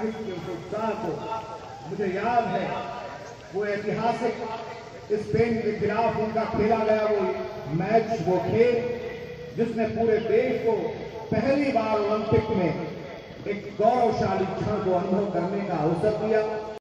साहित्य के उस उत्साह को मुझे याद है वो ऐतिहासिक स्पेन के खिलाफ उनका खेला गया वो मैच, वो खेल जिसने पूरे देश को पहली बार ओलंपिक में एक गौरवशाली क्षण को अनुभव करने का अवसर दिया।